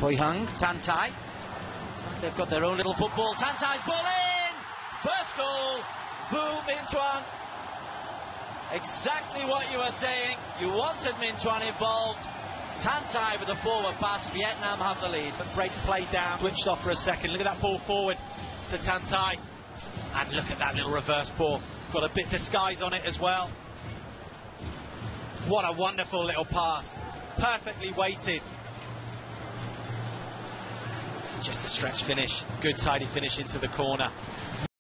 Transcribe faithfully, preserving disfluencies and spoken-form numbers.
HANC, THANH. They've got their own little football. THANH's ball in! First goal, VIliwon. Exactly what you were saying. You wanted VIliwon involved. THANH with a forward pass. Vietnam have the lead. But breaks played down, switched off for a second. Look at that ball forward to THANH. And look at that little reverse ball. Got a bit disguise on it as well. What a wonderful little pass. Perfectly weighted. Just a stretch finish. Good tidy finish into the corner.